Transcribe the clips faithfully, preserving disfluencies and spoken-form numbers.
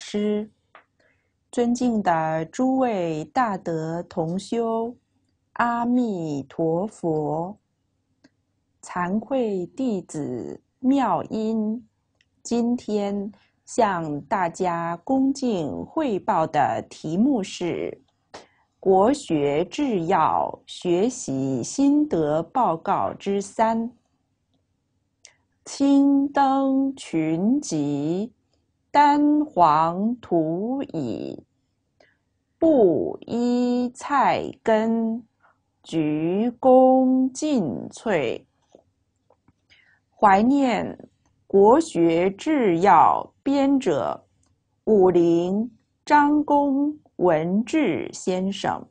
师，尊敬的诸位大德同修，阿弥陀佛！惭愧弟子妙音，今天向大家恭敬汇报的题目是国学制要学习心得报告之三。青灯群集，丹黄土已，布衣菜根，鞠躬尽瘁。怀念国学制要编者武陵张公文志先生。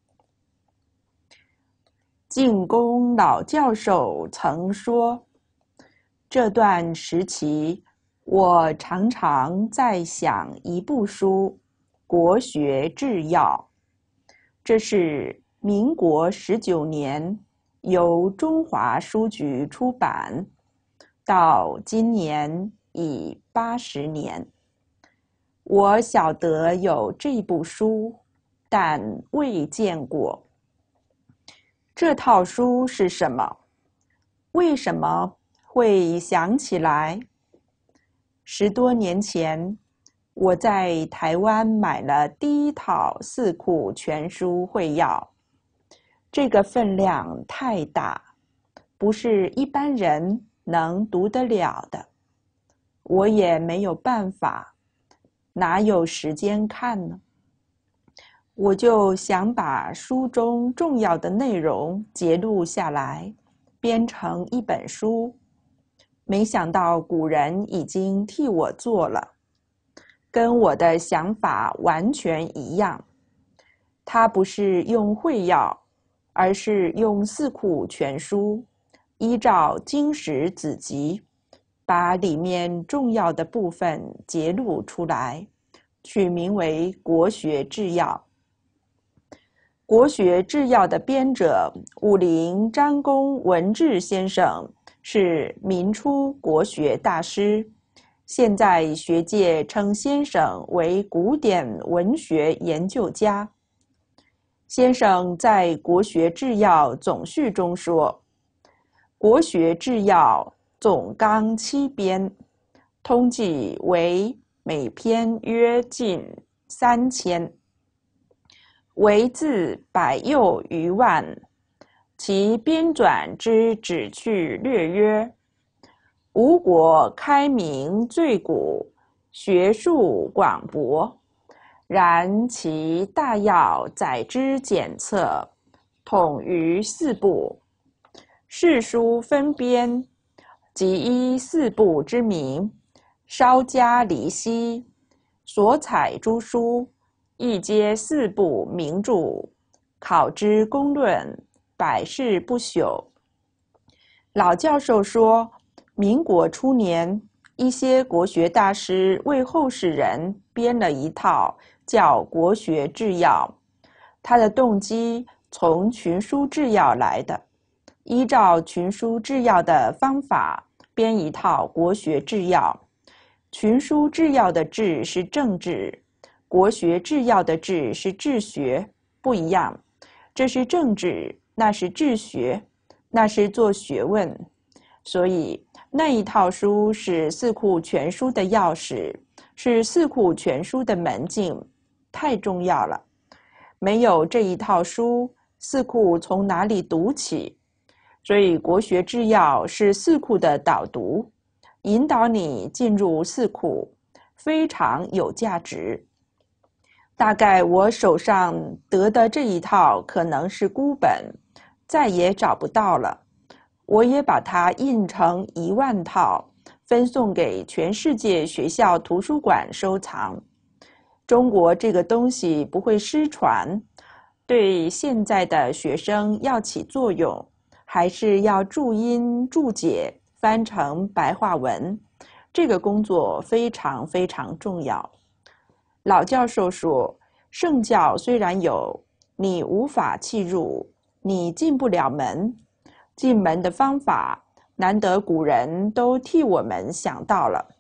净公老教授曾说，这段时期我常常在想一部书《国学制要》，这是民国十九年由中华书局出版，到今年已八十年。我晓得有这部书，但未见过。这套书是什么？为什么会想起来？十多年前，我在台湾买了第一套四库全书会要，这个分量太大，不是一般人能读得了的。我也没有办法，哪有时间看呢？我就想把书中重要的内容节录下来，编成一本书。没想到古人已经替我做了，跟我的想法完全一样。他不是用会要，而是用四库全书，依照经史子集，把里面重要的部分节录出来，取名为《国学制要》。国学制要的编者武陵张公文志先生是民初国学大师，现在学界称先生为古典文学研究家。先生在《国学制要总序》中说，国学制要总纲七编，通计为每篇约近三千，为字百又余万，其编纂之旨趣略约，吴国开明最古，学术广博，然其大要载之简策，统于四部。释书分编，即依四部之名，稍加离析，所采诸书亦皆四部名著，考之公论，百世不朽。老教授说，民国初年，一些国学大师为后世人编了一套叫《国学制要》，他的动机从群书制要来的，依照群书制要的方法编一套国学制要。群书制要的治是政治，国学制要的治是治学，不一样。这是政治，那是治学，那是做学问。所以那一套书是四库全书的钥匙，是四库全书的门径，太重要了。没有这一套书，四库从哪里读起？所以国学制要是四库的导读，引导你进入四库，非常有价值。大概我手上得的这一套可能是孤本，再也找不到了。我也把它印成一万套，分送给全世界学校图书馆收藏。中国这个东西不会失传，对现在的学生要起作用，还是要注音注解，翻成白话文。这个工作非常非常重要。老教授说，圣教虽然有，你无法契入，你进不了门。进门的方法，难得古人都替我们想到了。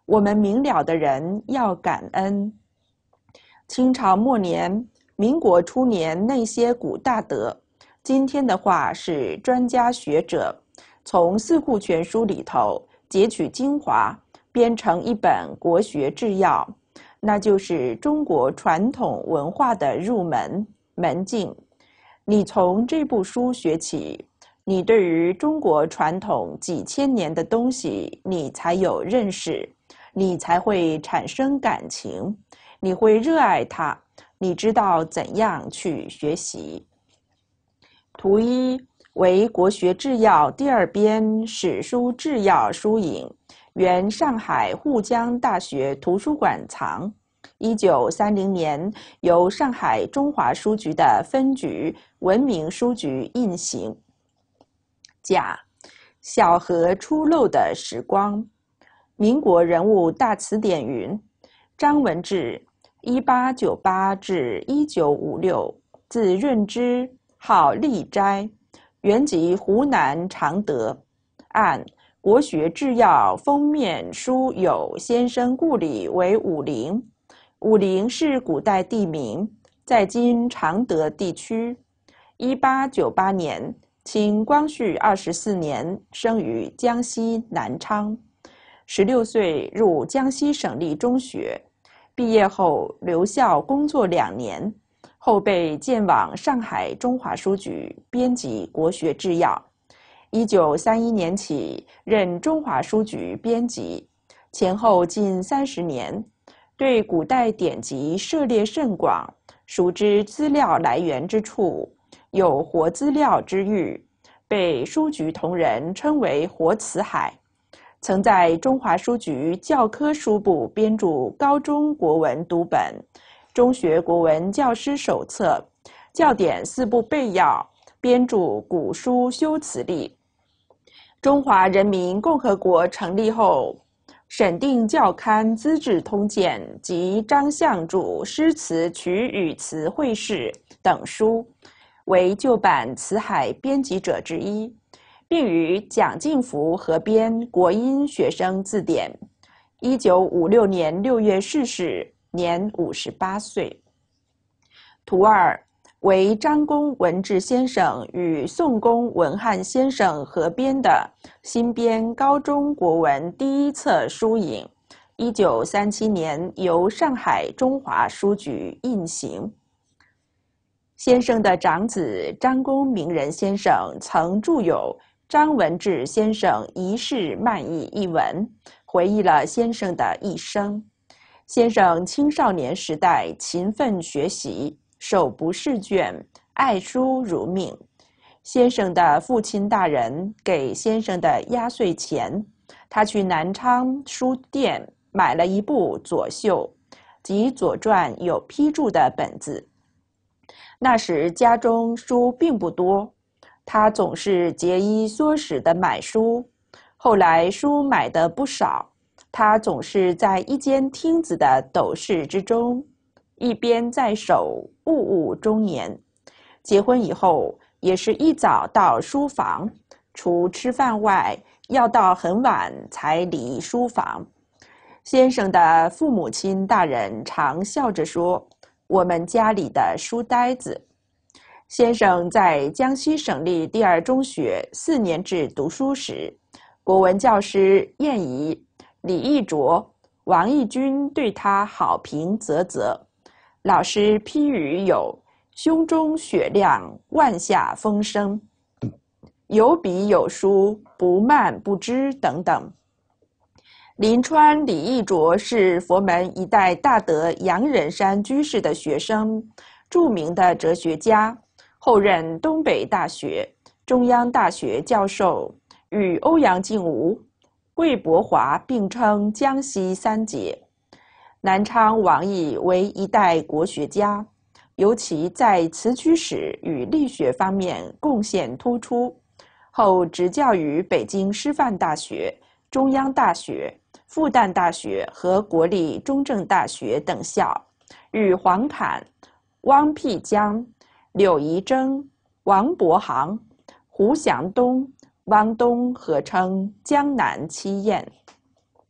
我们明了的人要感恩。清朝末年、民国初年那些古大德，今天的话是专家学者，从《四库全书》里头截取精华，编成一本国学治要，那就是中国传统文化的入门门径。你从这部书学起，你对于中国传统几千年的东西，你才有认识，你才会产生感情，你会热爱它，你知道怎样去学习。图一为国学治要第二编史书治要书影，原上海沪江大学图书馆藏，一九三零年由上海中华书局的分局文明书局印行。甲，小河出漏的时光。民国人物大词典云：张文志，一八九八至一九五六，字润之，号立斋，原籍湖南常德。按国学治要封面书有先生故里为武陵，武陵是古代地名，在今常德地区。一八九八年，清光绪二十四年生于江西南昌，十六岁入江西省立中学，毕业后留校工作两年，后被荐往上海中华书局编辑国学治要。一九三一年起任中华书局编辑，前后近三十年，对古代典籍涉猎甚广，熟知资料来源之处，有活资料之誉，被书局同仁称为活辞海。曾在中华书局教科书部编著高中国文读本、中学国文教师手册、教典四部备要，编著古书修辞例。中华人民共和国成立后，审定校刊《资治通鉴》及张相著诗词曲语词会试等书，为旧版辞海编辑者之一，并与蒋敬福合编《国音学生字典》。一九五六年六月逝世，年五十八岁。图二为张公文志先生与宋公文翰先生合编的新编高中国文第一册书影，一九三七年由上海中华书局印行。先生的长子张公明仁先生曾著有《张文志先生一世漫议》一文，回忆了先生的一生。先生青少年时代勤奋学习，手不释卷，爱书如命。先生的父亲大人给先生的压岁钱，他去南昌书店买了一部左秀，即《左传》有批注的本子。那时家中书并不多，他总是节衣缩食地买书。后来书买得不少，他总是在一间厅子的斗室之中，一边在守，务务中年。结婚以后，也是一早到书房，除吃饭外，要到很晚才离书房。先生的父母亲大人常笑着说，我们家里的书呆子。先生在江西省立第二中学四年制读书时，国文教师晏仪、李义卓、王义军对他好评啧啧。老师批语有胸中雪亮，万下风生，有笔有书，不慢不知等等。临川李义卓是佛门一代大德杨忍山居士的学生，著名的哲学家，后任东北大学、中央大学教授，与欧阳靖无、桂伯华并称江西三杰。南昌王毅为一代国学家，尤其在词曲史与力学方面贡献突出，后执教于北京师范大学、中央大学、复旦大学和国立中正大学等校，与黄侃、汪辟江、柳宜征、王伯航、胡祥东、汪东合称江南七彦。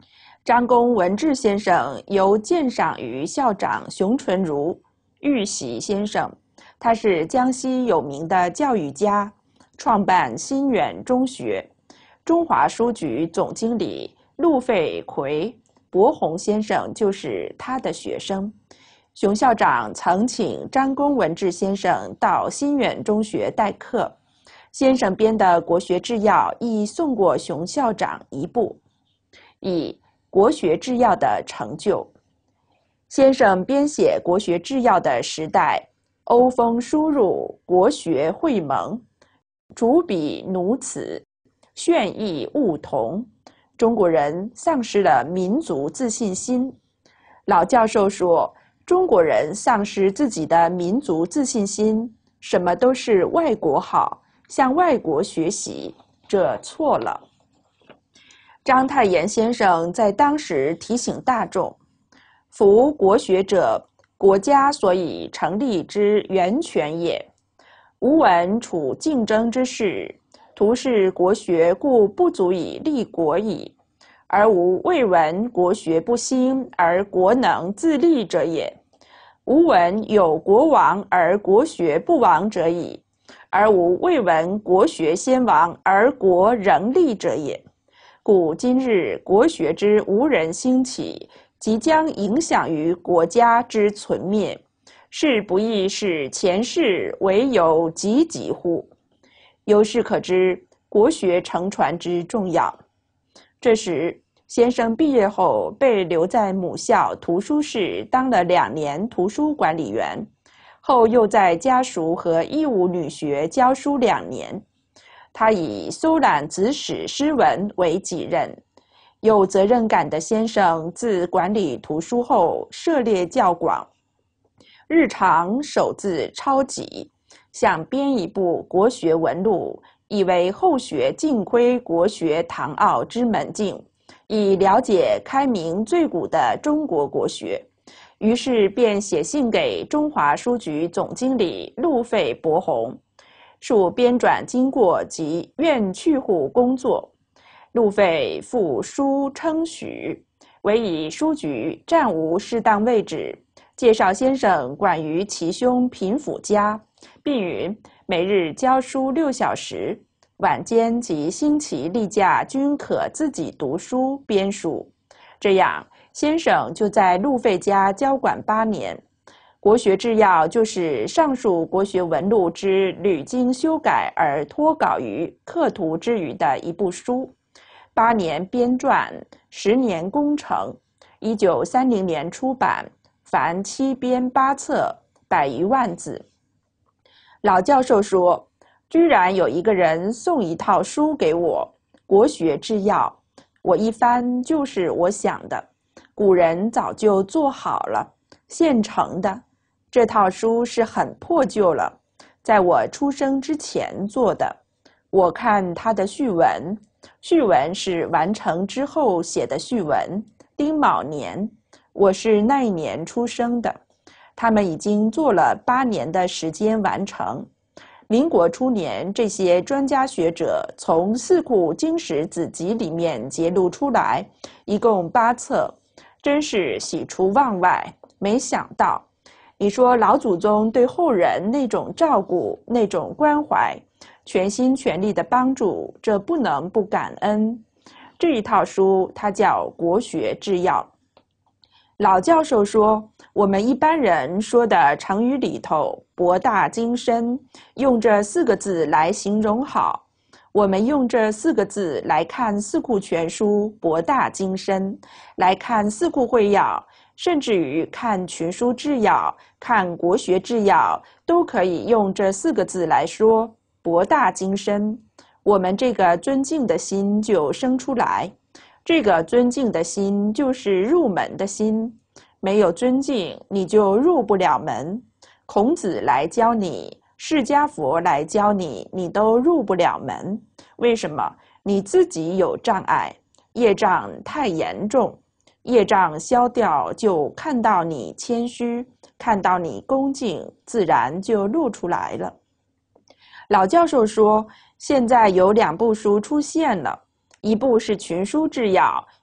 张公文治先生由鉴赏于校长熊纯如、玉玺先生，他是江西有名的教育家，创办新远中学。中华书局总经理陆费奎、柏宏先生就是他的学生。熊校长曾请张公文治先生到新远中学代课，先生编的国学治要亦送过熊校长一部。以国学治要的成就，先生编写国学治要的时代，欧风输入，国学会盟，主笔奴此，炫逸物同，中国人丧失了民族自信心。老教授说，中国人丧失自己的民族自信心，什么都是外国好，向外国学习，这错了。章太炎先生在当时提醒大众，夫国学者，国家所以成立之源泉也。吾闻处竞争之势，徒是国学故不足以立国矣，而吾未闻国学不兴而国能自立者也。吾闻有国亡而国学不亡者矣，而吾未闻国学先亡而国仍立者也。故今日国学之无人兴起，即将影响于国家之存灭，是不亦是前世唯有汲汲乎？由是可知国学承传之重要。这时，先生毕业后被留在母校图书室当了两年图书管理员，后又在家塾和义务女学教书两年。他以搜览子史诗文为己任。有责任感的先生自管理图书后涉猎较广，日常手字抄己，想编一部国学文录，以为后学尽窥国学堂奥之门径，以了解开明最古的中国国学。于是便写信给中华书局总经理陆费伯宏，述编纂经过及愿去乎工作。陆费复书称许，唯以书局暂无适当位置，介绍先生管于其兄贫府家，并允每日教书六小时，晚间及星期例假均可自己读书编书。这样，先生就在陆费家教管八年。国学治要就是上述国学文录之屡经修改而脱稿于刻图之余的一部书，八年编撰，十年工成，一九三零年出版，凡七编八册，百余万字。老教授说，居然有一个人送一套书给我，国学治要，我一翻就是我想的，古人早就做好了，现成的。这套书是很破旧了，在我出生之前做的。我看他的序文，序文是完成之后写的序文，丁卯年，我是那一年出生的。他们已经做了八年的时间完成。民国初年，这些专家学者从《四库经史子集》里面揭露出来，一共八册，真是喜出望外。没想到，你说老祖宗对后人那种照顾、那种关怀，全心全力的帮助，这不能不感恩。这一套书它叫《国学治要》。老教授说，我们一般人说的成语里头博大精深，用这四个字来形容好。我们用这四个字来看《四库全书》博大精深，来看《四库会要》，甚至于看《群书治要》、看《国学治要》，都可以用这四个字来说博大精深。我们这个尊敬的心就生出来。这个尊敬的心就是入门的心，没有尊敬，你就入不了门。孔子来教你，释迦佛来教你，你都入不了门。为什么？你自己有障碍，业障太严重。业障消掉，就看到你谦虚，看到你恭敬，自然就露出来了。老教授说，现在有两部书出现了，一部是群书治要，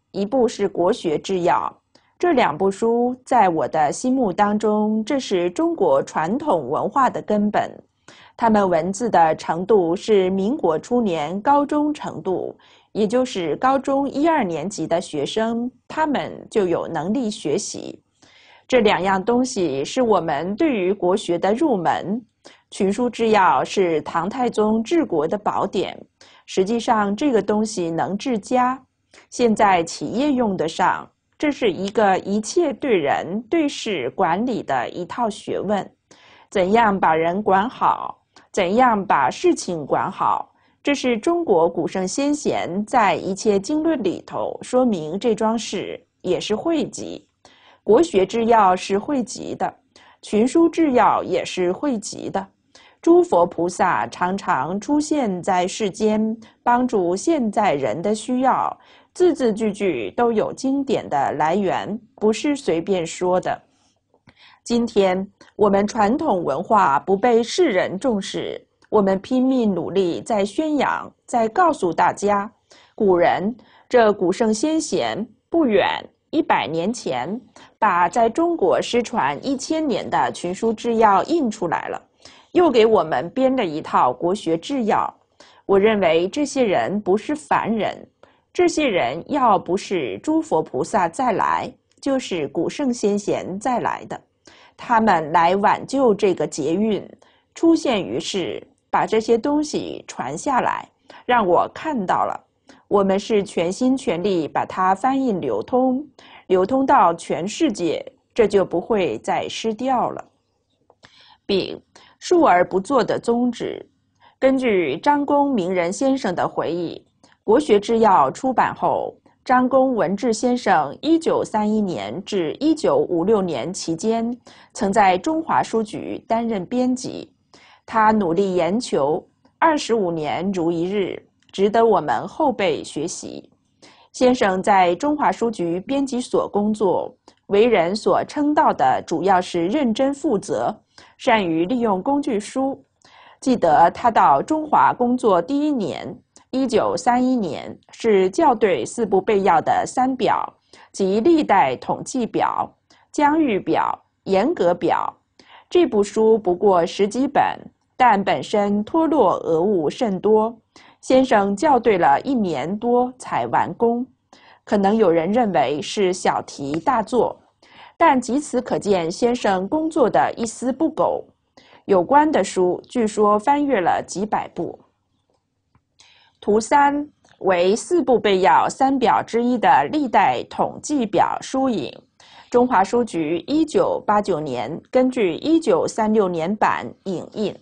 一部是《国学治要》。这两部书在我的心目当中，这是中国传统文化的根本。他们文字的程度是民国初年高中程度，也就是高中一二年级的学生，他们就有能力学习。这两样东西是我们对于国学的入门。群书治要是唐太宗治国的宝典，实际上这个东西能治家，现在企业用得上，这是一个一切对人对事管理的一套学问。怎样把人管好，怎样把事情管好，这是中国古圣先贤在一切经论里头说明这桩事，也是汇集。国学治要是汇集的，群书治要也是汇集的。诸佛菩萨常常出现在世间，帮助现在人的需要，字字句句都有经典的来源，不是随便说的。今天我们传统文化不被世人重视，我们拼命努力在宣扬，在告诉大家，古人这古圣先贤不远一百年前把在中国失传一千年的群书治要印出来了，又给我们编了一套国学治要。我认为这些人不是凡人，这些人要不是诸佛菩萨再来，就是古圣先贤再来的，他们来挽救这个劫运，出现于世，把这些东西传下来，让我看到了。我们是全心全力把它翻译流通，流通到全世界，这就不会再失掉了。丙，述而不作的宗旨。根据张公明仁先生的回忆，国学治要出版后，张公文治先生一九三一年至一九五六年期间，曾在中华书局担任编辑。他努力研求，二十五年如一日，值得我们后辈学习。先生在中华书局编辑所工作，为人所称道的主要是认真负责，善于利用工具书。记得他到中华工作第一年，一九三一年，是校对四部备要的三表，即历代统计表、疆域表、严格表。这部书不过十几本，但本身脱落讹误甚多，先生校对了一年多才完工。可能有人认为是小题大做，但藉此可见先生工作的一丝不苟。有关的书据说翻阅了几百部。图三为四部备要三表之一的历代统计表书影，中华书局一九八九年根据一九三六年版影印。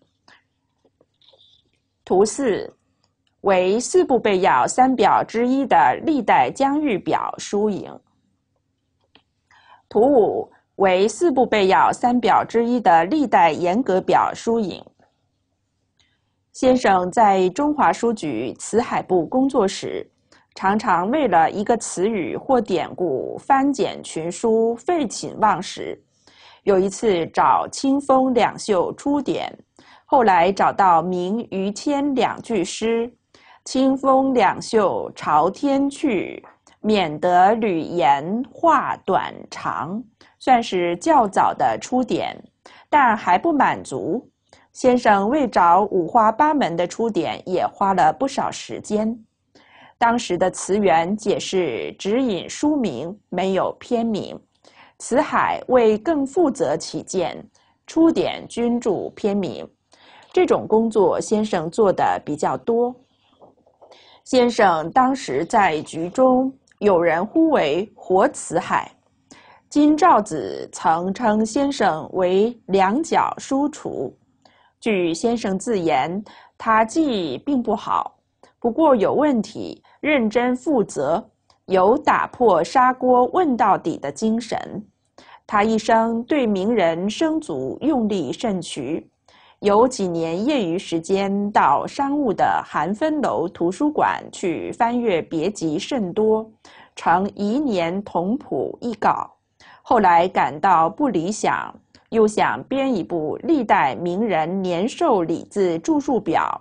图四为四部备要三表之一的历代疆域表书影。图五为四部备要三表之一的历代严格表书影。先生在中华书局辞海部工作时，常常为了一个词语或典故翻检群书，废寝忘食。有一次找清风两袖出典，后来找到明于谦两句诗：清风两袖朝天去，免得履言话短长，算是较早的出典，但还不满足。先生为找五花八门的出典也花了不少时间。当时的词源解释只引书名，没有篇名。辞海为更负责起见，出典均注篇名。这种工作先生做的比较多。先生当时在局中，有人呼为活辞海。金兆子曾称先生为两脚书橱。据先生自言，他记忆并不好，不过有问题，认真负责，有打破砂锅问到底的精神。他一生对名人生卒用力甚渠，有几年业余时间到商务的韩芬楼图书馆去翻阅别集甚多，成宜年同谱一稿。后来感到不理想，又想编一部历代名人年寿礼字注述表，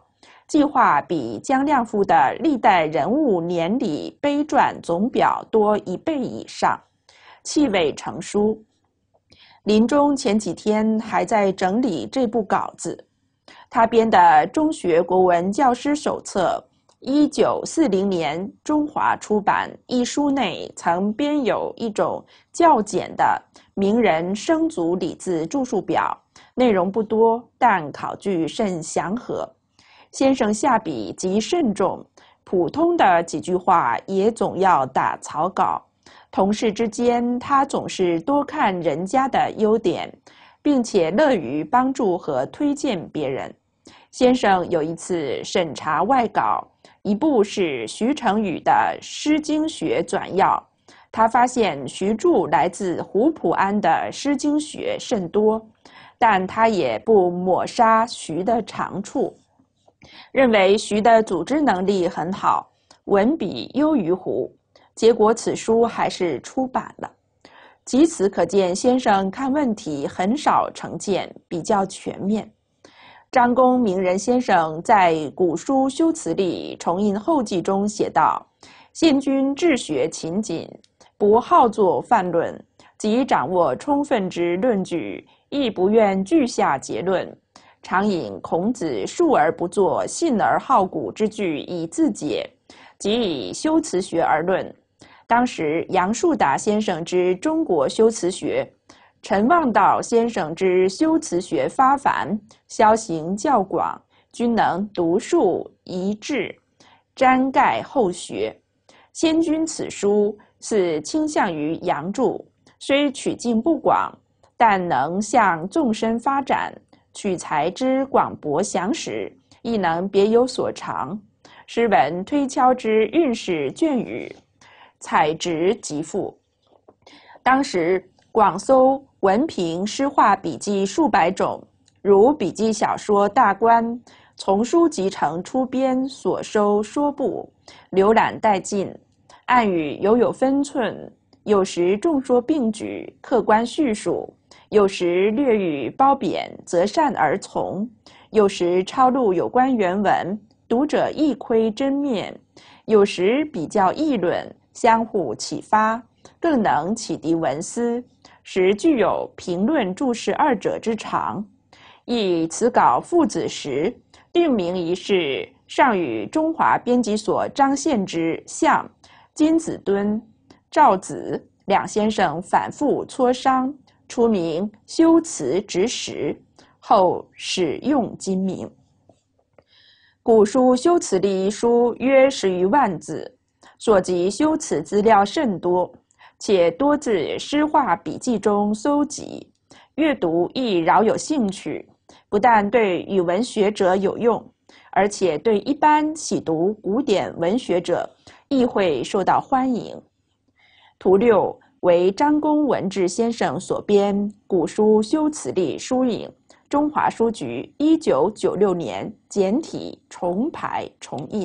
计划比江亮夫的历代人物年礼碑传总表多一倍以上，气味成书。临终前几天还在整理这部稿子。他编的《中学国文教师手册》一九四零年中华出版一书内曾编有一种较简的名人生卒礼字注述表，内容不多，但考据甚详和。先生下笔极慎重，普通的几句话也总要打草稿。同事之间，他总是多看人家的优点，并且乐于帮助和推荐别人。先生有一次审查外稿，一部是徐成宇的《诗经学纂要》，他发现徐注来自胡普安的《诗经学》甚多，但他也不抹杀徐的长处，认为徐的组织能力很好，文笔优于胡，结果此书还是出版了。藉此可见，先生看问题很少成见，比较全面。张公名人先生在《古书修辞力重印后记》中写道：宪君治学勤谨，不好作泛论，即掌握充分之论据，亦不愿据下结论，常引孔子述而不作信而好古之句以自解，即以修辞学而论。当时杨树达先生之中国修辞学，陈望道先生之修辞学发凡，消行较广，均能独树一帜，瞻盖后学。先君此书似倾向于杨著，虽取径不广，但能向纵深发展，取材之广博详实，亦能别有所长。诗文推敲之韵事隽语，采直极富。当时广搜文评诗画笔记数百种，如笔记小说大观，从书集成出编所收说部，浏览殆尽。暗语犹有分寸，有时众说并举，客观叙述；有时略语褒贬，择善而从；有时抄录有关原文，读者一窥真面；有时比较议论，相互启发，更能启迪文思，使具有评论注释二者之长。以此稿附子时，定名一事上与中华编辑所张献之、向金子敦、赵子两先生反复磋商，出名修辞直实，后使用今名。古书修辞力一书约十余万字，所及修辞资料甚多，且多自诗画笔记中搜集，阅读亦饶有兴趣，不但对语文学者有用，而且对一般喜读古典文学者亦会受到欢迎。图六为张公文志先生所编《古书修辞力书影》，中华书局一九九六年简体重排重印。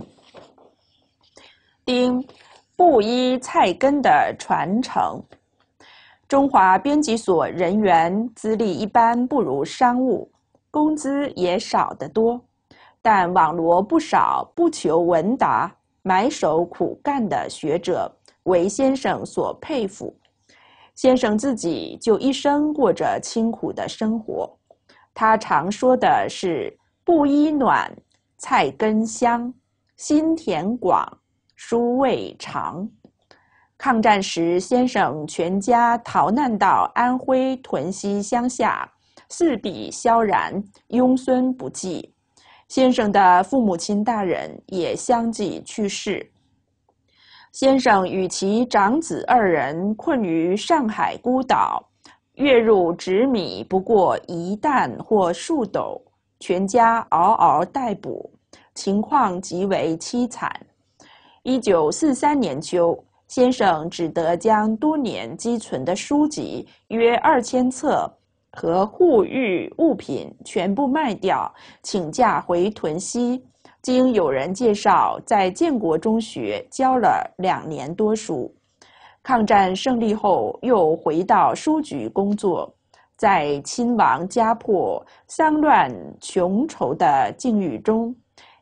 丁，布衣菜根的传承。中华编辑所人员资历一般不如商务，工资也少得多，但网罗不少不求闻达、埋首苦干的学者，为先生所佩服。先生自己就一生过着清苦的生活，他常说的是布衣暖，菜根香，心田广，书味长。抗战时，先生全家逃难到安徽屯溪乡下，四壁萧然，庸孙不继。先生的父母亲大人也相继去世。先生与其长子二人困于上海孤岛，月入纸米不过一担或数斗，全家嗷嗷待哺，情况极为凄惨。一九四三年秋，先生只得将多年积存的书籍约二千册和护育物品全部卖掉，请假回屯溪。经有人介绍，在建国中学教了两年多书。抗战胜利后，又回到书局工作。在亲亡家破、丧乱穷愁的境遇中，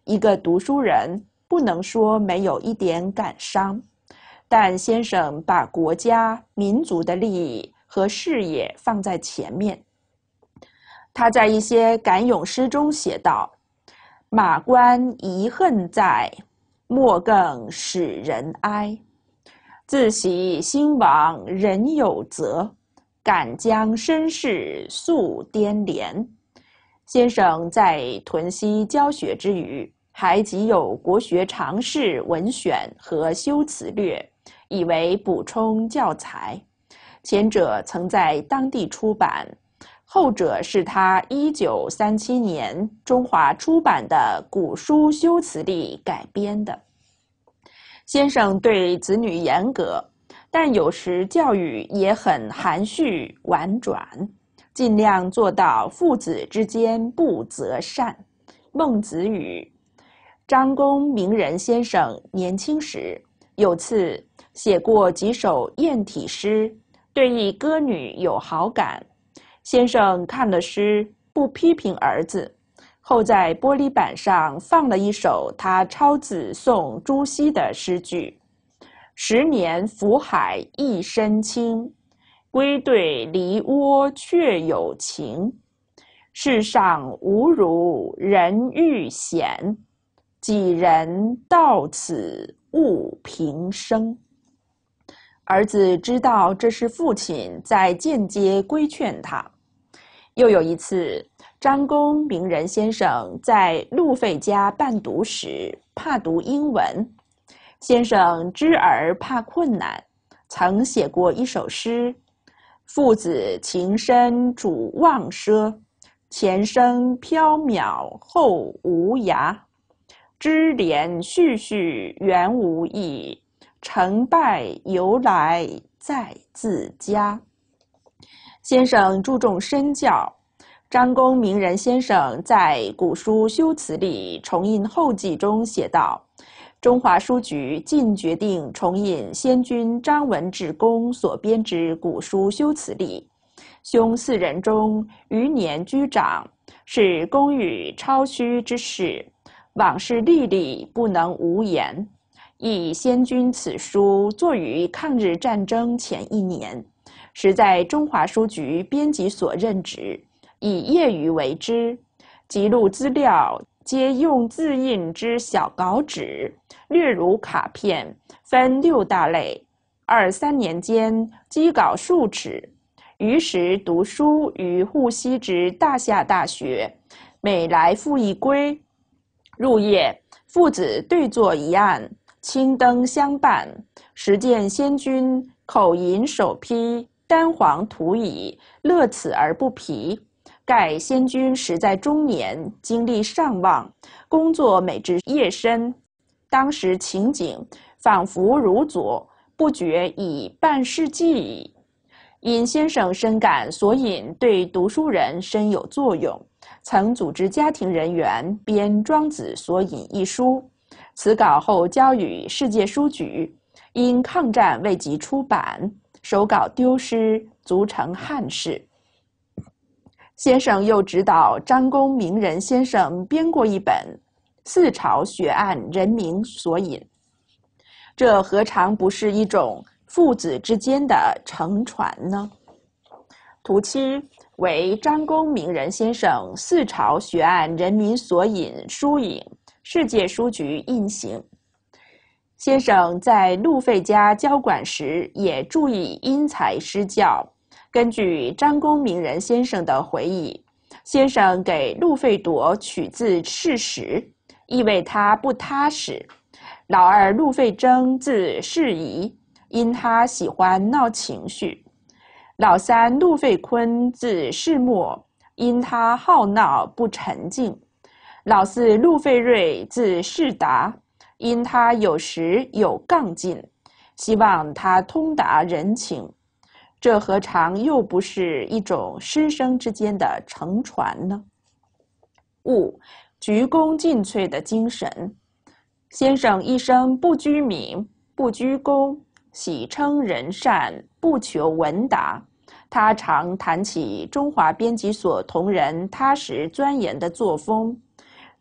一个读书人不能说没有一点感伤，但先生把国家民族的利益和事业放在前面。他在一些感咏诗中写道：马关遗恨在，莫更使人哀。自喜兴亡人有责，敢将身世诉颠连。先生在屯溪教学之余，还集有国学常识文选和修辞略，以为补充教材。前者曾在当地出版，后者是他一九三七年中华出版的古书修辞力改编的。先生对子女严格，但有时教育也很含蓄婉转，尽量做到父子之间不择善。孟子语。张公明仁先生年轻时有次写过几首艳体诗，对一歌女有好感。先生看了诗，不批评儿子，后在玻璃板上放了一首他抄自宋朱熹的诗句：十年浮海一身轻，归对梨涡却有情。世上无如人欲显，几人到此悟平生。儿子知道这是父亲在间接规劝他。又有一次，张公明仁先生在陆费家伴读时，怕读英文。先生知而怕困难，曾写过一首诗：父子情深主忘奢，前生缥缈后无涯。知连续续原无益，成败由来在自家。先生注重身教。张公明仁先生在古书修辞力重印后记中写道：中华书局近决定重印先君张文志公所编之古书修辞力，兄四人中余年居长，是公与超虚之事，往事历历不能无言。亦先君此书作于抗日战争前一年，时在中华书局编辑所任职，以业余为之，记录资料皆用自印之小稿纸，略如卡片，分六大类。二三年间积稿数尺。余时读书于沪西之大夏大学，每来复一归，入夜父子对坐一案，青灯相伴，时见先君口吟首批，丹黄吐矣，乐此而不疲。盖先君时在中年，精力尚旺，工作每至夜深，当时情景仿佛如昨，不觉已半世纪矣。因先生深感所引对读书人深有作用，曾组织家庭人员编《庄子所引》一书，此稿后交予世界书局，因抗战未及出版，手稿丢失，足成憾事。先生又指导张公明仁先生编过一本《四朝学案人民所引》，这何尝不是一种父子之间的承传呢？图七为张公明仁先生《四朝学案人民所引》书影，世界书局印行。先生在陆费家教馆时也注意因材施教。根据张公明仁先生的回忆，先生给陆费铎取字世时，意味他不踏实。老二陆费征字世仪，因他喜欢闹情绪。老三陆费坤字世墨，因他好闹不沉静。老四陆费瑞字世达，因他有时有杠劲，希望他通达人情。这何尝又不是一种师生之间的承传呢？五、鞠躬尽瘁的精神。先生一生不居名，不居功，喜称人善，不求闻达。他常谈起中华编辑所同仁踏实钻研的作风。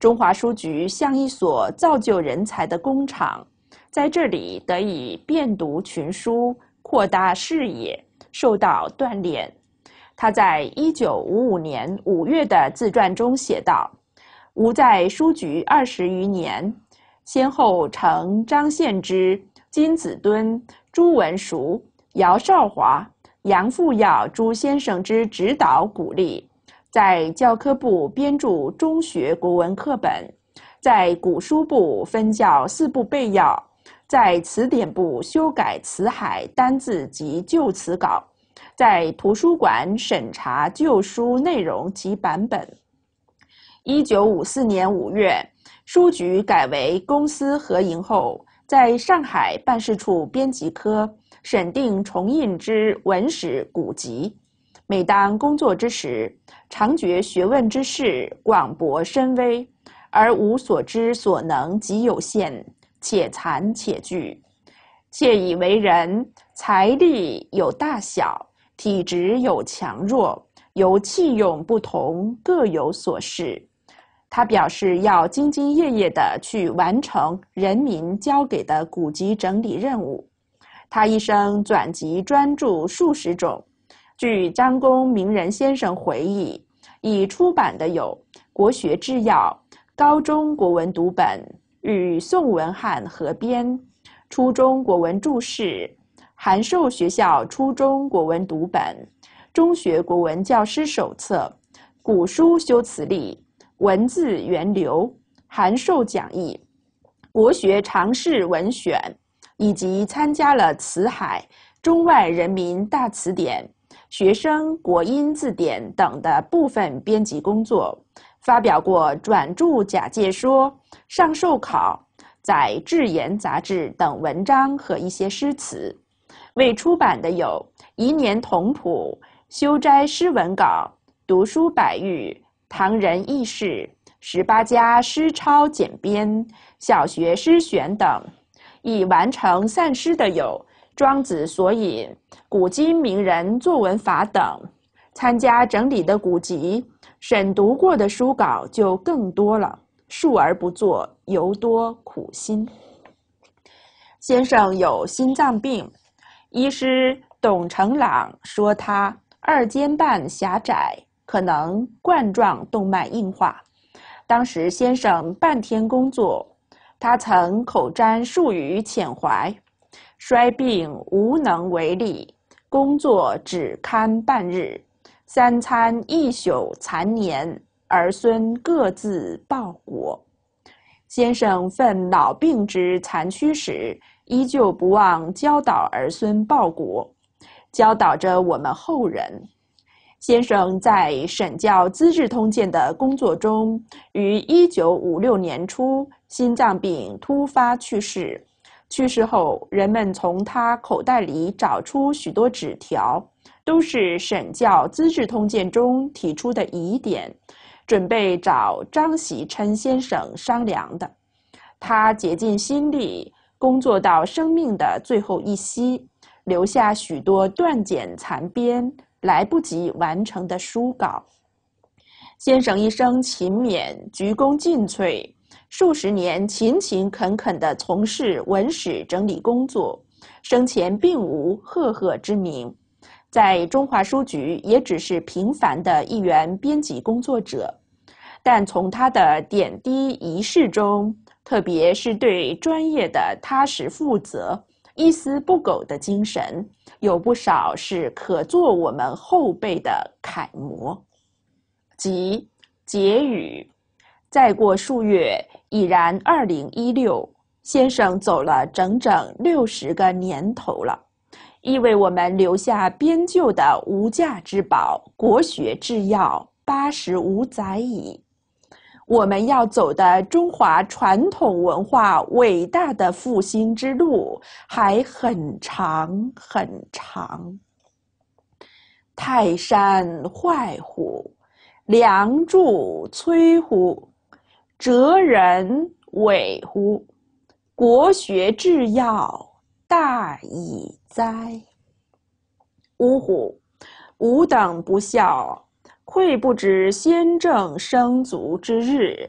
中华书局像一所造就人才的工厂，在这里得以遍读群书，扩大视野，受到锻炼。他在一九五五年五月的自传中写道：吾在书局二十余年，先后承张献之、金子敦、朱文赎、姚少华、杨复耀诸先生之指导鼓励，在教科部编著中学国文课本，在古书部分教四部备要，在词典部修改词海、单字及旧词稿，在图书馆审查旧书内容及版本。一九五四年五月，书局改为公私合营后，在上海办事处编辑科审定重印之文史古籍。每当工作之时，常觉学问之事广博深微，而吾所知所能极有限，且残且巨。窃以为人，财力有大小，体质有强弱，由器用不同，各有所适。他表示要兢兢业业地去完成人民交给的古籍整理任务。他一生转集专著数十种。据张公名人先生回忆，已出版的有《国学治要》、高中国文读本与宋文汉合编、初中国文注释、函授学校初中国文读本、中学国文教师手册、古书修辞例、文字源流、函授讲义、国学常识文选，以及参加了辞海、中外人民大词典、学生国音字典等的部分编辑工作，发表过转注假借说、上授考、载智言杂志等文章和一些诗词。未出版的有《宜年同谱》、修斋诗文稿、读书百喻、唐人轶事、十八家诗抄简编、小学诗选等。已完成散诗的有庄子索引、古今名人作文法等。参加整理的古籍，审读过的书稿就更多了，述而不作，尤多苦心。先生有心脏病，医师董成朗说他二尖瓣狭窄，可能冠状动脉硬化。当时先生半天工作，他曾口占数语遣怀，衰病无能为力，工作只堪半日，三餐一宿残年，儿孙各自报国。先生愤老病之残躯时，依旧不忘教导儿孙报国，教导着我们后人。先生在审教《资治通鉴》的工作中，于一九五六年初心脏病突发去世。去世后，人们从他口袋里找出许多纸条，都是审教《资治通鉴》中提出的疑点，准备找张锡琛先生商量的。他竭尽心力，工作到生命的最后一息，留下许多断简残编，来不及完成的书稿。先生一生勤勉，鞠躬尽瘁，数十年勤勤恳恳地从事文史整理工作，生前并无赫赫之名，在中华书局也只是平凡的一员编辑工作者。但从他的点滴仪式中，特别是对专业的踏实负责、一丝不苟的精神，有不少是可做我们后辈的楷模。即结语，再过数月，已然二零一六，先生走了整整六十个年头了，亦为我们留下编就的无价之宝《国学治要》八十五载矣。我们要走的中华传统文化伟大的复兴之路还很长很长。泰山坏乎？梁柱摧乎？哲人伟乎？国学治要大矣哉！呜呼！吾等不孝，愧不知先正生卒之日，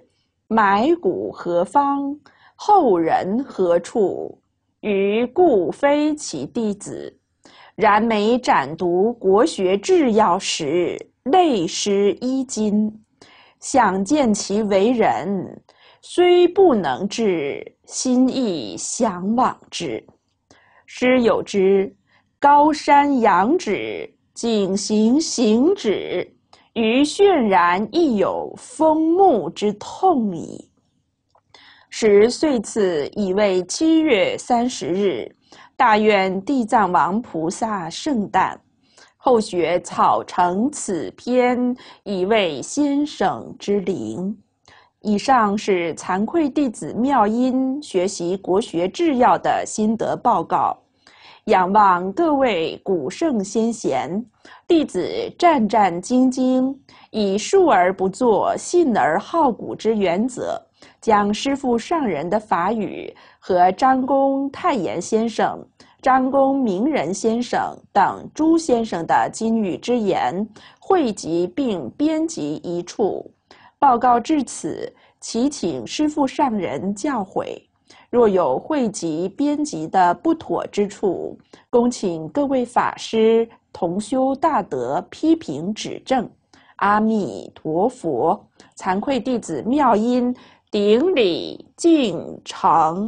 埋骨何方？后人何处？余故非其弟子。然每展读国学治要时，泪湿衣襟。想见其为人，虽不能至，心亦向往之。师有之：高山仰止，景行行止，于渲然亦有风木之痛矣。时岁次已为七月三十日，大愿地藏王菩萨圣诞。后学草成此篇，以慰先生之灵。以上是惭愧弟子妙音学习国学治要的心得报告。仰望各位古圣先贤，弟子战战兢兢，以述而不作、信而好古之原则，将师父上人的法语和张公太炎先生、张公明仁先生等诸先生的金玉之言汇集并编辑一处。报告至此，祈请师父上人教诲。若有汇集编辑的不妥之处，恭请各位法师同修大德批评指正。阿弥陀佛。惭愧弟子妙音顶礼敬诚。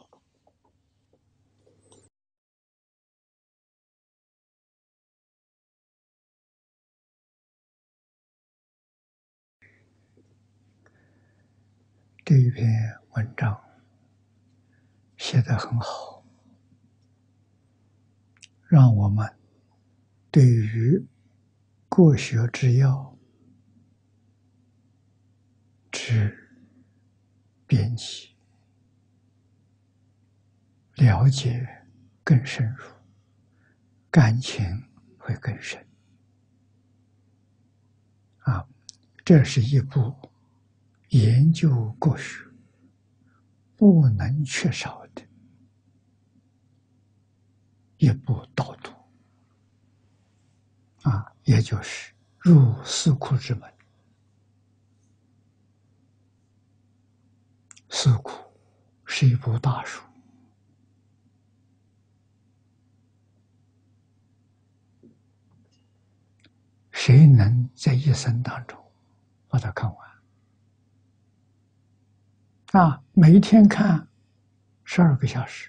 这一篇文章写得很好，让我们对于国学之要之编辑了解更深入，感情会更深啊！这是一部研究国学不能缺少的一部导读啊，也就是入四库之门。四库是一部大书，谁能在一生当中把它看完啊？每一天看十二个小时，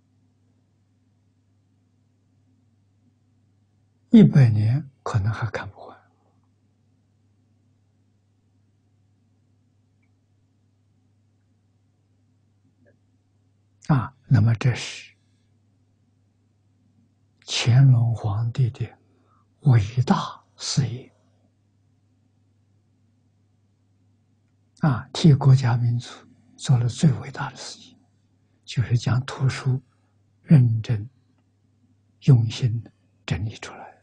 一百年可能还看不完啊！那么这是乾隆皇帝的伟大事业啊，替国家民族做了最伟大的事业，就是将图书认真用心的整理出来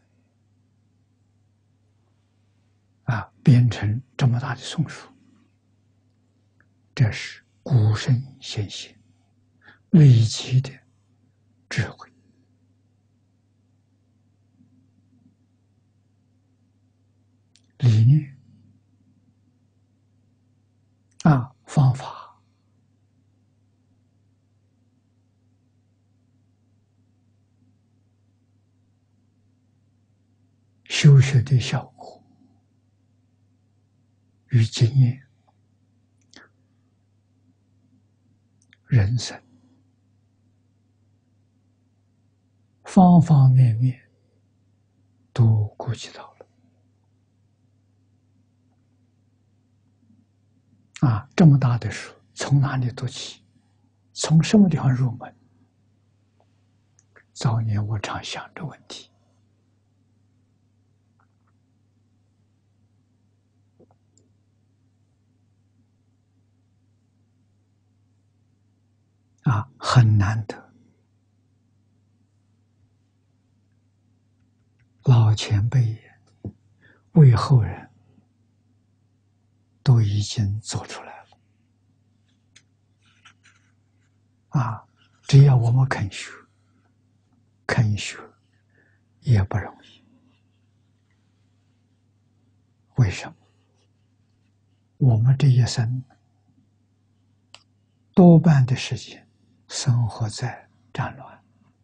啊，编成这么大的丛书，这是古圣先贤累积的智慧理念啊，方法修学的效果与经验，人生方方面面都顾及到了啊！这么大的书，从哪里读起？从什么地方入门？早年我常想这问题啊，很难得，老前辈为后人都已经做出来了啊！只要我们肯学，肯学也不容易。为什么？我们这一生多半的时间生活在战乱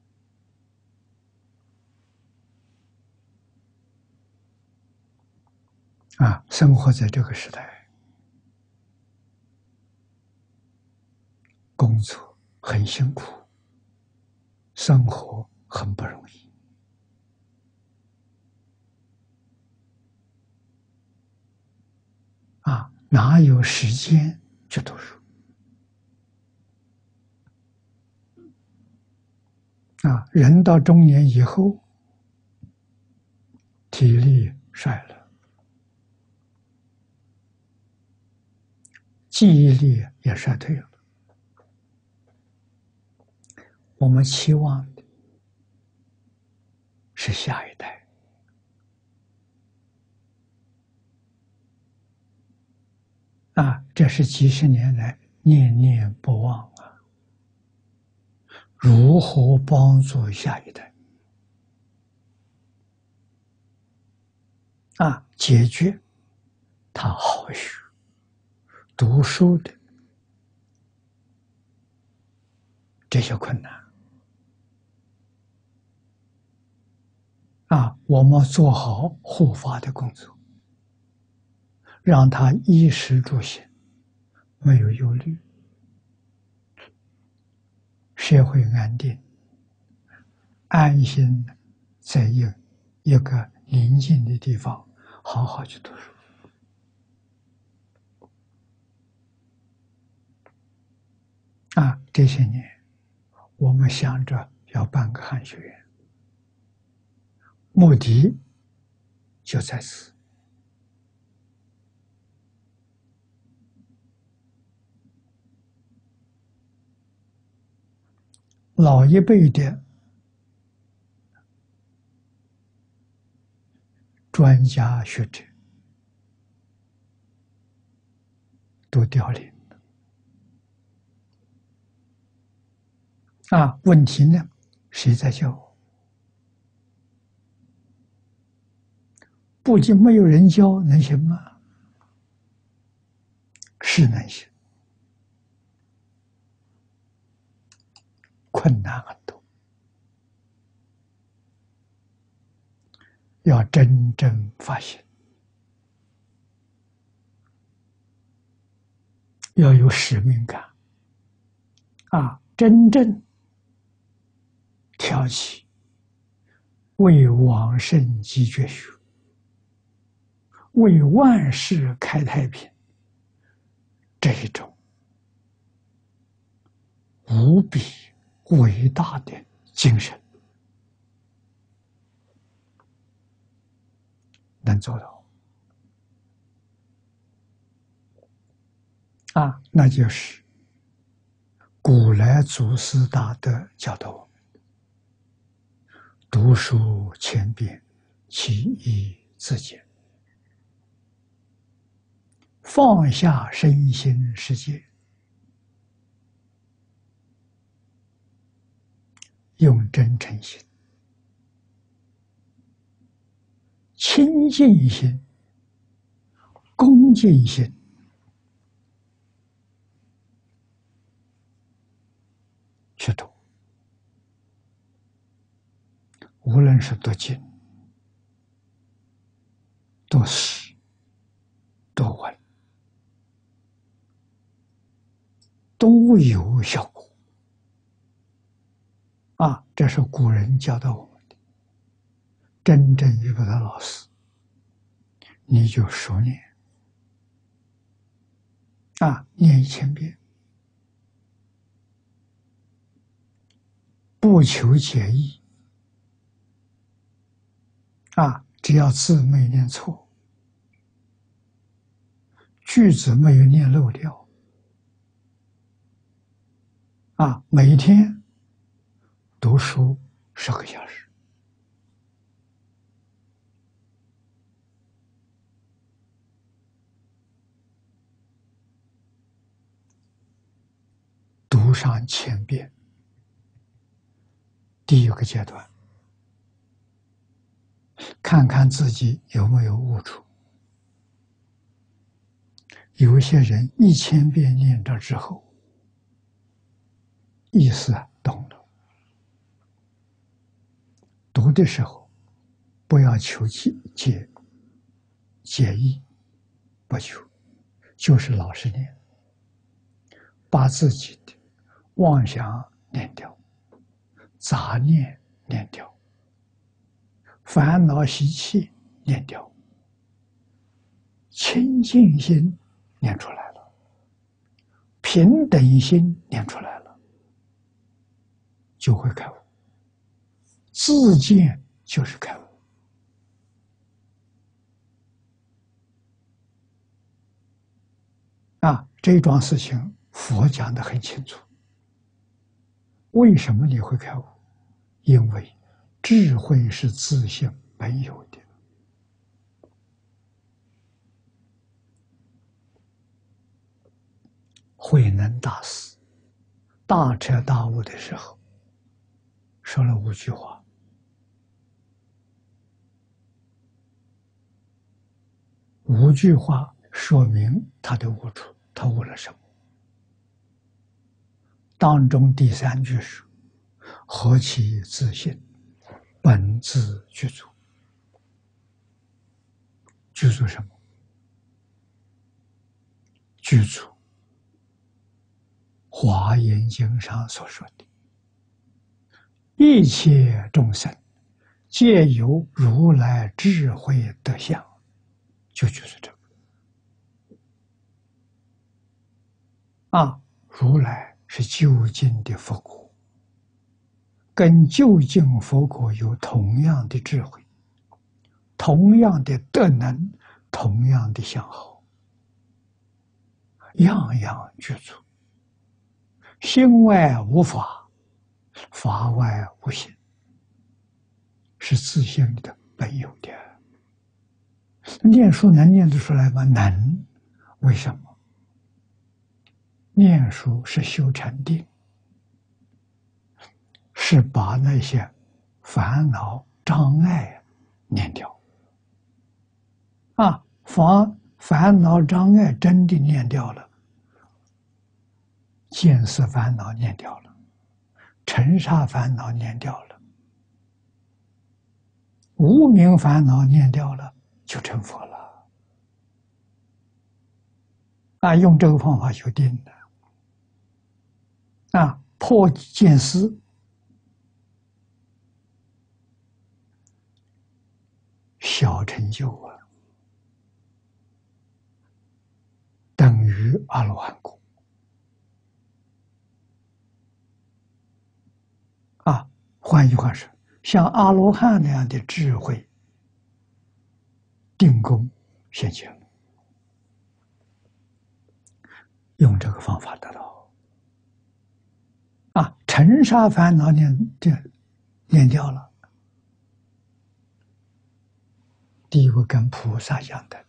啊，生活在这个时代，工作很辛苦，生活很不容易啊，哪有时间去读书啊？人到中年以后，体力衰了，记忆力也衰退了。我们期望的是下一代啊，这是几十年来念念不忘啊！如何帮助下一代啊？解决他好学、读书的这些困难啊！我们做好护法的工作，让他衣食住行没有忧虑，社会安定，安心在一一个宁静的地方好好去读书啊！这些年我们想着要办个汉学院，目的就在此。老一辈的专家学者都凋零了啊！问题呢，谁在教我？不仅没有人教，能行吗？是能行，困难很多，要真正发现，要有使命感啊！真正挑起为往圣继绝学，为万世开太平这一种无比伟大的精神，能做到啊，那就是古来祖师大德教导我们：读书千遍，其义自见。放下身心世界，用真诚心、清净心、恭敬心去读。无论是读经、读诗、读文，都有效果啊！这是古人教导我们的。真正遇不到老师，你就熟念啊，念一千遍，不求解义啊，只要字没念错，句子没有念漏掉啊，每天读书十个小时，读上千遍。第一个阶段，看看自己有没有误触。有一些人一千遍念着之后， 意思啊懂了。读的时候不要求解解解义，不求，就是老实念，把自己的妄想念掉，杂念念掉，烦恼习气念掉，清净心念出来了，平等心念出来了，就会开悟。自见就是开悟。啊，这一桩事情佛讲得很清楚。为什么你会开悟？因为智慧是自性本有的。慧能大师大彻大悟的时候，说了五句话。五句话说明他的悟处，他悟了什么？当中第三句是何其自性，本自具足。具足什么？具足华严经上所说的一切众生皆由如来智慧德相，就就是这个啊！如来是究竟的佛果，跟究竟佛果有同样的智慧，同样的德能，同样的相好，样样具足。心外无法，法外无心，是自性的本有的。念书能念得出来吗？能。为什么？念书是修禅定，是把那些烦恼障碍念掉。啊，烦烦恼障碍真的念掉了，见思烦恼念掉了，尘沙烦恼念掉了，无明烦恼念掉了，就成佛了。啊，用这个方法就定了。啊，破见思，小成就啊，等于阿罗汉果。啊，换句话说，像阿罗汉那样的智慧、定功现前了，用这个方法得到。啊，尘沙烦恼念念念掉了，第一个跟菩萨相等，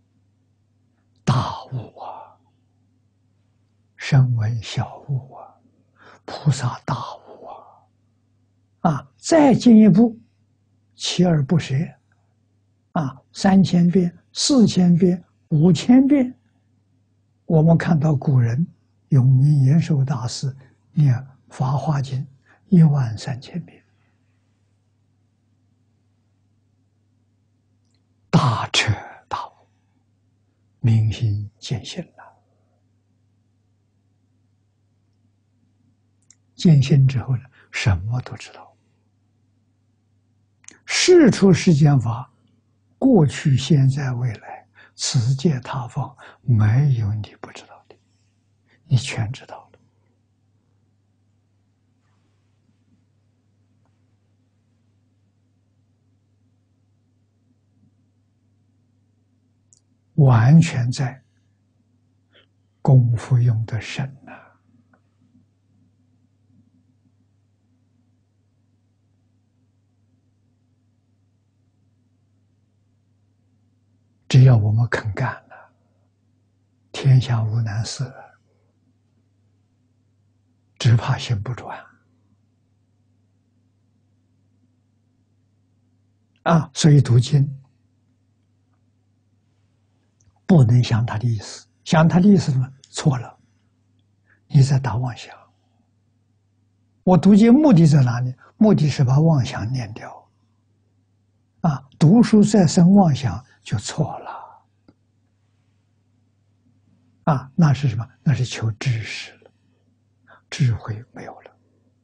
大悟啊，声闻小悟啊，菩萨大悟啊，啊，再进一步，锲而不舍，啊，三千遍、四千遍、五千遍，我们看到古人永明延寿大师念《法华经》一万三千遍，大彻大悟，明心见性了。见性之后呢，什么都知道。世出世间法，过去、现在、未来，此界他方，没有你不知道的，你全知道了。完全在功夫用得深啊！只要我们肯干了，天下无难事，只怕心不转啊！所以读经不能想他的意思，想他的意思呢，错了，你在打妄想。 我读经目的在哪里？目的是把妄想念掉。啊，读书再生妄想就错了。啊，那是什么？那是求知识了，智慧没有了。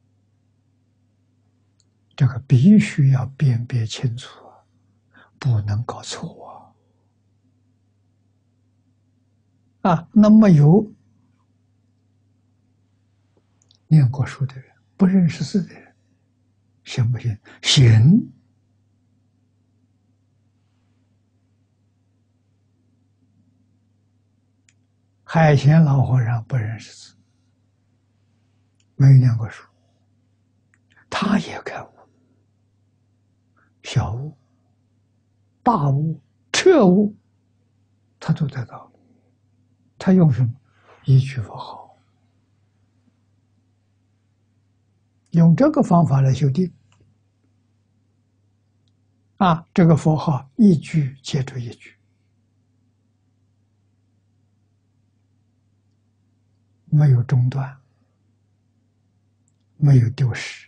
这个必须要辨别清楚，不能搞错啊！啊，那么有念过书的人，不认识字的人，行不行？行。海贤老和尚不认识字，没有念过书，他也开悟，小悟、大悟、彻悟，他都得到了。他用什么？一句佛号，用这个方法来修定。啊，这个佛号一句接着一句，没有中断，没有丢失。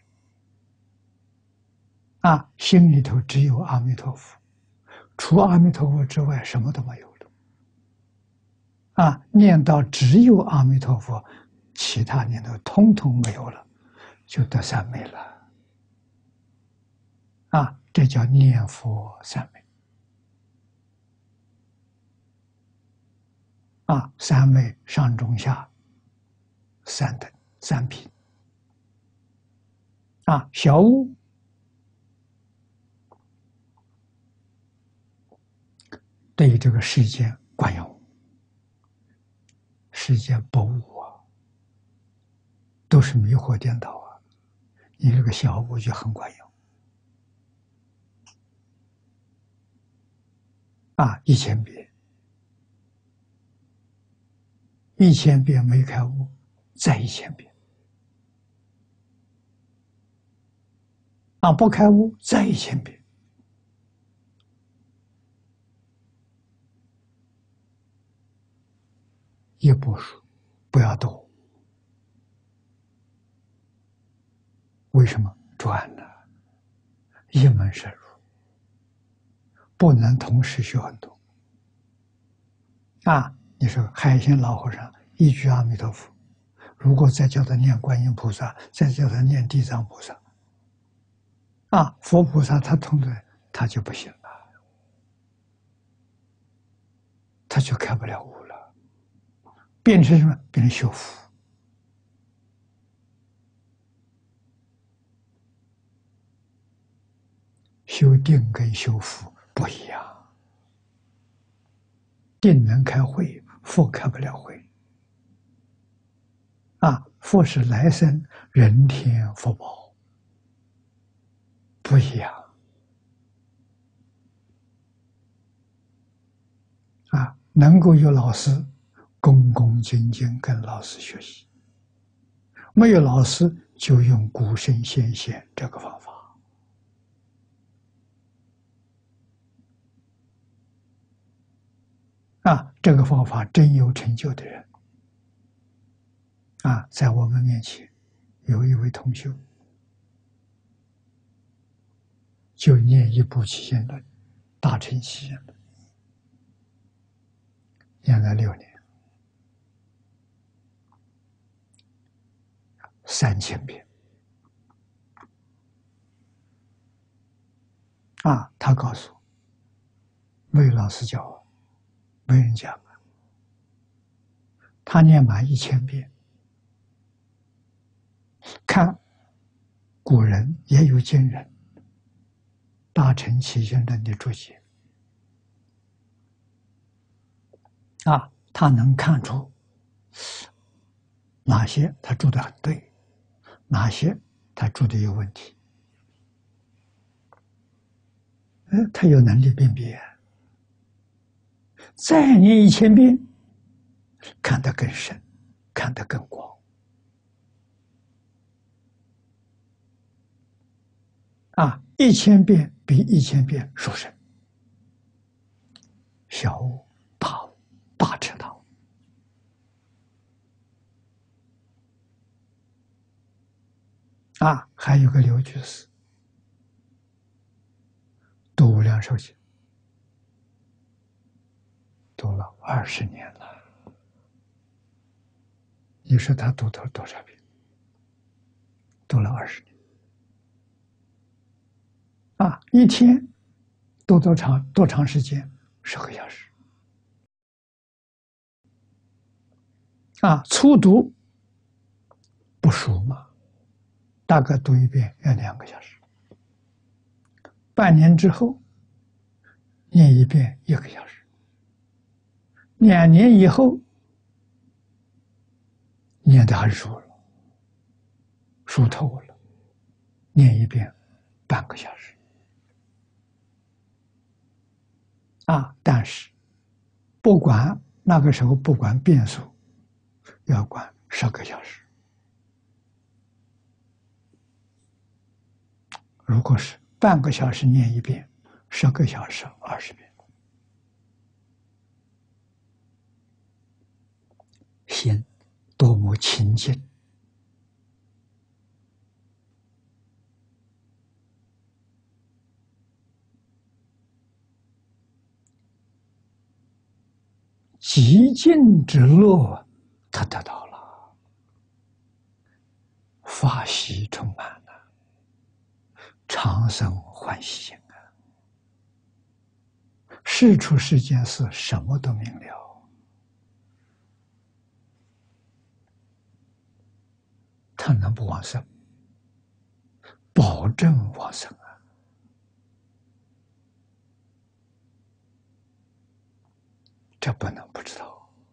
啊，心里头只有阿弥陀佛，除阿弥陀佛之外什么都没有了。啊，念到只有阿弥陀佛，其他念头通通没有了，就得三昧了。啊，这叫念佛三昧。啊，三昧上中下三等三品。啊，小悟对于这个世间惯用，世间不悟啊，都是迷惑颠倒啊。你这个小悟就很管用啊，一千遍，一千遍没开悟，再一千遍啊，不开悟再一千遍。一部书不要多，为什么？转了，一门深入，不能同时学很多。啊，你说海鲜老和尚一句阿弥陀佛，如果再叫他念观音菩萨，再叫他念地藏菩萨，啊，佛菩萨他同的他就不行了，他就开不了悟了，变成什么？变成修福。修定跟修福不一样，定能开慧，佛开不了慧。啊，佛是来生人天福报，不一样。啊，能够有老师，恭恭敬敬跟老师学习；没有老师，就用古圣先贤这个方法。啊，这个方法真有成就的人，啊，在我们面前有一位同修，就念一部起信论，大乘起信论，念了六年，三千遍。啊，他告诉我，没有老师教我，没人讲啊。他念满一千遍，看古人也有今人大乘起信论的注解啊，他能看出哪些他注的很对，哪些他注的有问题。嗯，他有能力辨别，再念一千遍，看得更深，看得更广。啊，一千遍比一千遍殊胜，小悟、大悟、大彻大悟。 啊，还有个刘居士读无量寿经，读了二十年了。你说他读了多少遍？读了二十年。啊，一天读多长？多长时间？十个小时。啊，初读不熟嘛，大概读一遍要两个小时。半年之后，念一遍一个小时。两年以后，念得很熟了，熟透了，念一遍半个小时。啊，但是不管那个时候不管变数，要管十个小时。如果是半个小时念一遍，十个小时二十遍。心多么清净，极尽之乐，他得到了，法喜充满了，长生欢喜啊！事出世间事，什么都明了，他能不往生？保证往生啊！这不能不知道。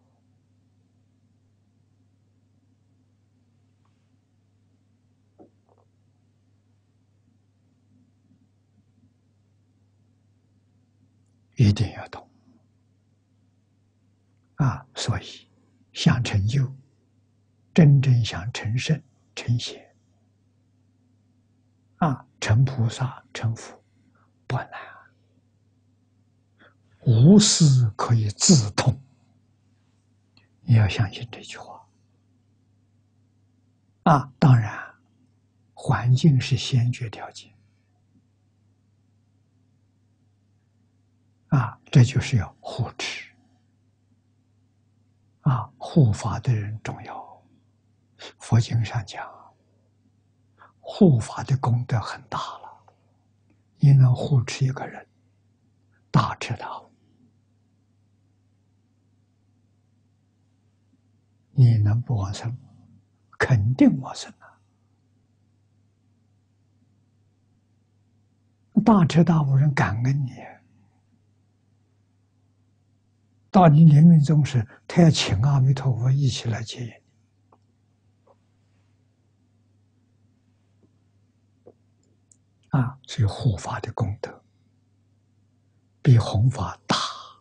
一定要懂啊！所以想成就，真正想成圣成贤啊，成菩萨成佛不难，无事可以自通。你要相信这句话啊！当然，环境是先决条件啊，这就是要护持啊，护法的人重要。佛经上讲，护法的功德很大了。你能护持一个人，大彻大悟，你能不往生？肯定往生啊！大彻大悟人感恩你，到你临命终时，他要请阿弥陀佛一起来接引你。啊，所以护法的功德比弘法大，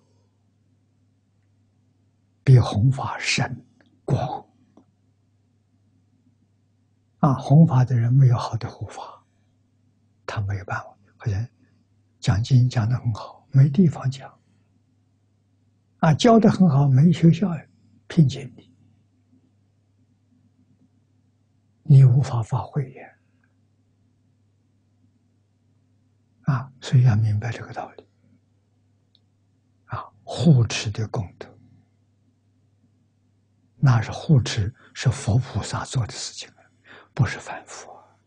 比弘法深广。啊，弘法的人没有好的护法，他没有办法。或者讲经讲得很好，没地方讲。啊，教得很好，没学校聘请你，你无法发挥也。啊，所以要明白这个道理。啊，护持的功德，那是护持，是佛菩萨做的事情，不是凡夫。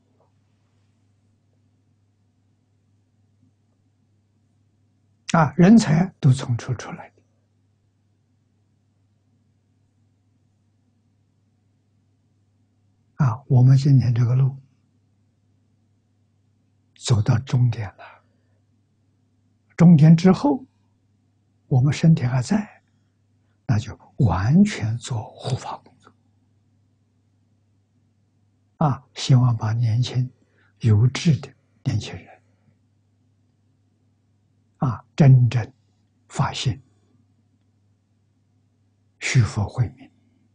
啊，人才都从处出来的。啊，我们今天这个路走到终点了，终点之后，我们身体还在，那就完全做护法工作。啊，希望把年轻有志的年轻人，啊，真正发现续佛慧命，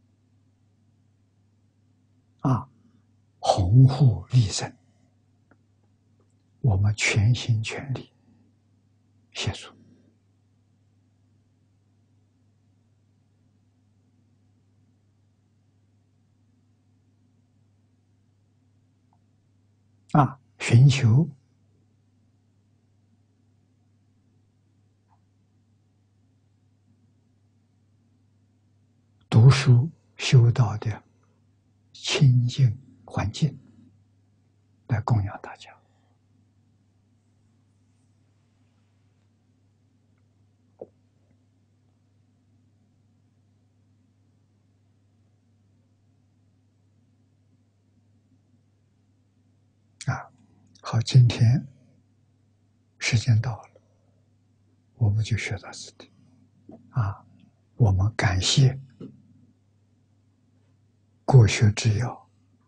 啊，弘护利生，我们全心全力协助。 啊，寻求读书修道的清净环境，来供养大家。啊，好，今天时间到了，我们就学到这里。啊，我们感谢国学之要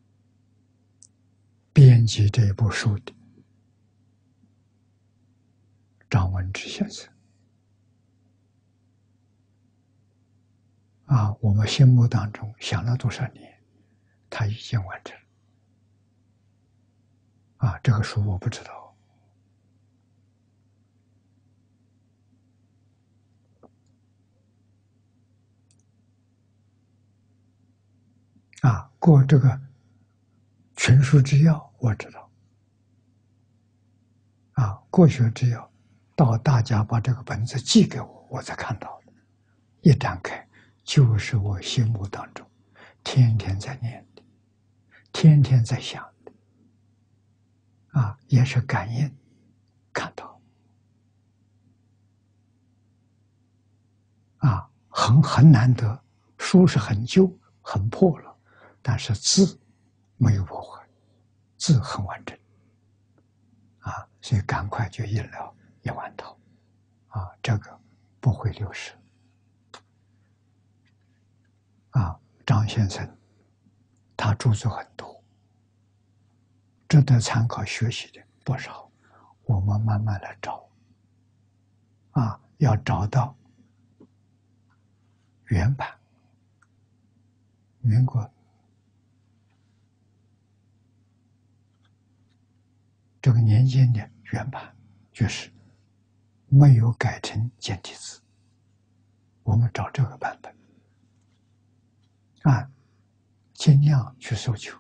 编辑这一部书的张文之先生。啊，我们心目当中想了多少年，他已经完成了。啊，这个书我不知道。啊，过这个群书之要我知道。啊，国学之要，到大家把这个本子寄给我，我才看到的。一展开，就是我心目当中天天在念的，天天在想的。啊，也是感应看到。啊，很很难得，书是很旧很破了，但是字没有破坏，字很完整。啊，所以赶快就印了一万套。啊，这个不会流失。啊，张先生他著作很多，值得参考学习的不少，我们慢慢来找。啊，要找到原版，民国这个年间的原版，就是没有改成简体字。我们找这个版本，啊，尽量去搜求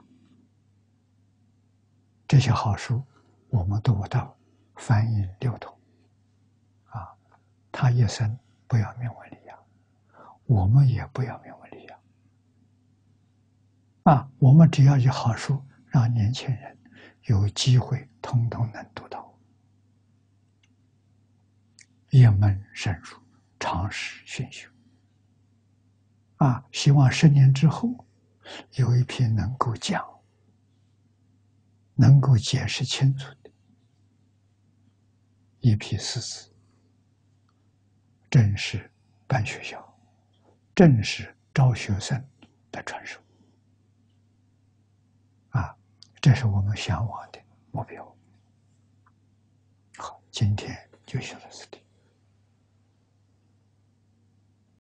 这些好书，我们读不到，翻译流通。啊，他一生不要名闻利养，我们也不要名闻利养。啊，我们只要有好书，让年轻人有机会通通能读到。一门深入，长时熏修。啊，希望十年之后，有一批能够讲、能够解释清楚的一批师资，正是办学校，正是招学生的传授。啊，这是我们向往的目标。好，今天就学到这里。